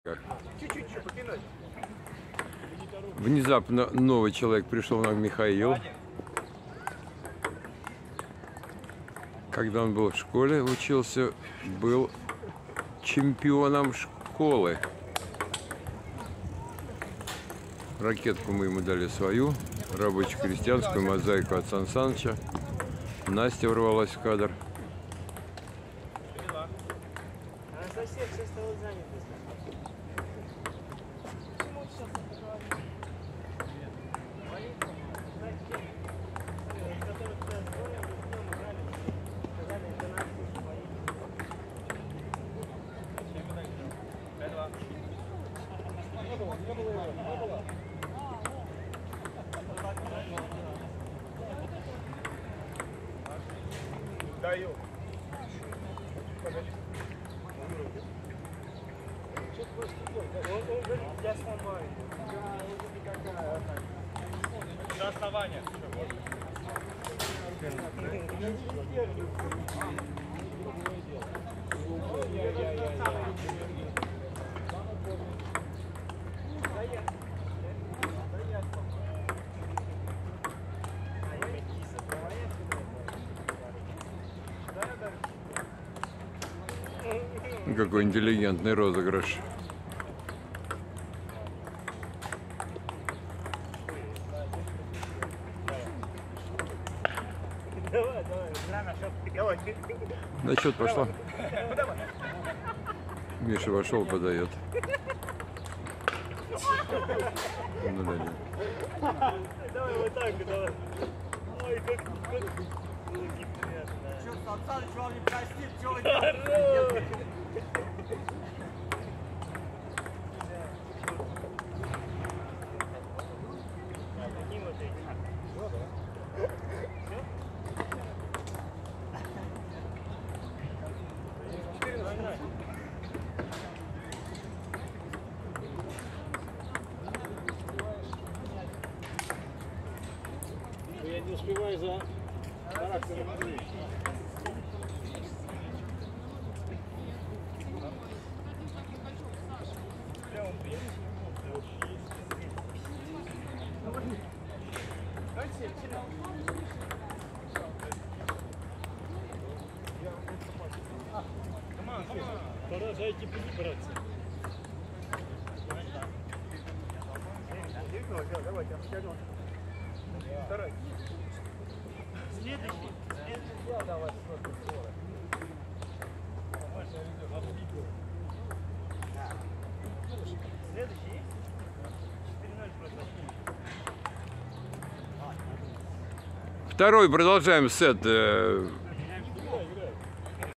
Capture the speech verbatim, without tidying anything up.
Внезапно новый человек пришел, нам Михаил. Когда он был в школе, учился, был чемпионом школы. Ракетку мы ему дали свою, рабоче-крестьянскую мозаику от Сан Саныча. Настя ворвалась в кадр. Даю. Он говорит, я сломаю. До основания. Какой интеллигентный розыгрыш. Давай, давай. На счет пошла. Миша вошел, подает. Ну, да, давай вот так, давай. Ой, как, как... Что, Сан Саныч вам не простит, что вы делаете? Я не успеваю за характером. Пора зайти подбираться. Давайте, второй. Следующий. Следующий. Давай, следующий. Второй, продолжаем сет.